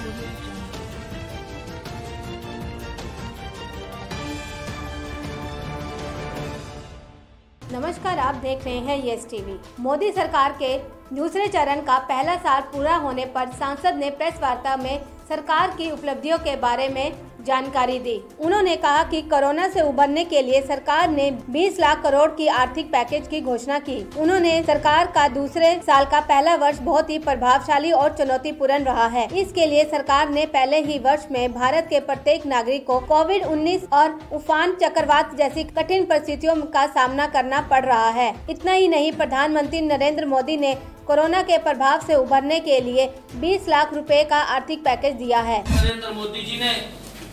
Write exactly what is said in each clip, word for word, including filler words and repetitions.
नमस्कार, आप देख रहे हैं यस टीवी। मोदी सरकार के दूसरे चरण का पहला साल पूरा होने पर सांसद ने प्रेस वार्ता में सरकार की उपलब्धियों के बारे में जानकारी दी। उन्होंने कहा कि कोरोना से उबरने के लिए सरकार ने बीस लाख करोड़ की आर्थिक पैकेज की घोषणा की। उन्होंने सरकार का दूसरे साल का पहला वर्ष बहुत ही प्रभावशाली और चुनौतीपूर्ण रहा है। इसके लिए सरकार ने पहले ही वर्ष में भारत के प्रत्येक नागरिक को कोविड उन्नीस और उफान चक्रवात जैसी कठिन परिस्थितियों का सामना करना पड़ रहा है। इतना ही नहीं, प्रधानमंत्री नरेंद्र मोदी ने कोरोना के प्रभाव से उबरने के लिए बीस लाख रुपए का आर्थिक पैकेज दिया है। नरेंद्र मोदी जी ने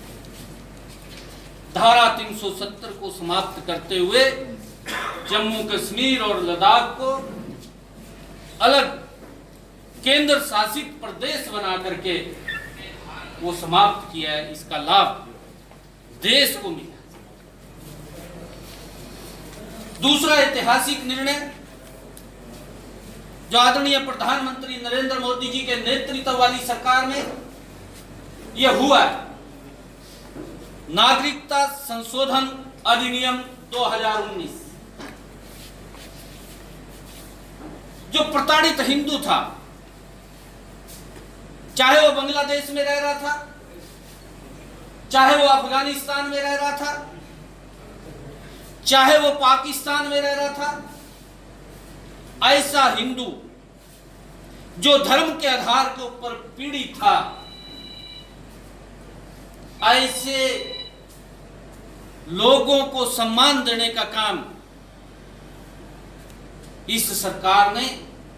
धारा तीन सौ सत्तर को समाप्त करते हुए जम्मू कश्मीर और लद्दाख को अलग केंद्र शासित प्रदेश बना करके वो समाप्त किया है। इसका लाभ देश को मिला। दूसरा ऐतिहासिक निर्णय जो आदरणीय प्रधानमंत्री नरेंद्र मोदी जी के नेतृत्व वाली सरकार में यह हुआ है, नागरिकता संशोधन अधिनियम दो हज़ार उन्नीस। जो प्रताड़ित हिंदू था, चाहे वो बांग्लादेश में रह रहा था, चाहे वो अफगानिस्तान में रह रहा था, चाहे वो पाकिस्तान में रह रहा था, ऐसा हिंदू जो धर्म के आधार के ऊपर पीड़ित था, ऐसे लोगों को सम्मान देने का काम इस सरकार ने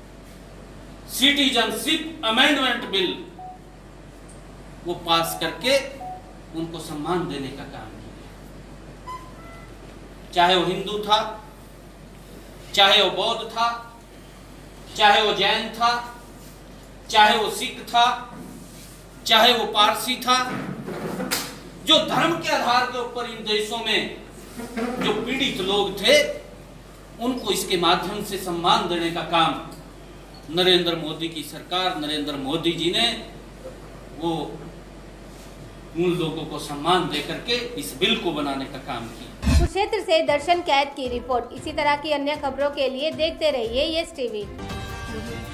सिटीजनशिप अमेंडमेंट बिल वो पास करके उनको सम्मान देने का काम किया। चाहे वो हिंदू था, चाहे वो बौद्ध था, चाहे वो जैन था, चाहे वो सिख था, चाहे वो पारसी था, जो धर्म के आधार के ऊपर इन देशों में जो पीड़ित लोग थे, उनको इसके माध्यम से सम्मान देने का काम नरेंद्र मोदी की सरकार, नरेंद्र मोदी जी ने वो उन लोगों को सम्मान दे करके इस बिल को बनाने का काम किया। कुरुक्षेत्र से दर्शन कैद की रिपोर्ट। इसी तरह की अन्य खबरों के लिए देखते रहिए यस टीवी।